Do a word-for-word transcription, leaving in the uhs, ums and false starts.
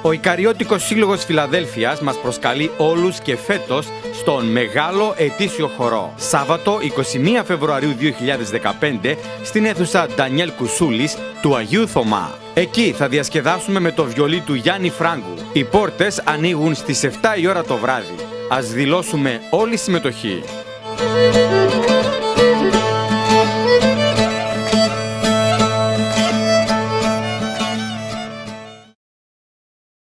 Ο Ικαριώτικος Σύλλογος Φιλαδέλφειας μας προσκαλεί όλους και φέτος στον μεγάλο ετήσιο χορό. Σάββατο εικοστή πρώτη Φεβρουαρίου δύο χιλιάδες δεκαπέντε στην αίθουσα Ντανιέλ Κουσούλης του Αγίου Θωμά. Εκεί θα διασκεδάσουμε με το βιολί του Yianni Frangos. Οι πόρτες ανοίγουν στις επτά η ώρα το βράδυ. Ας δηλώσουμε όλη συμμετοχή.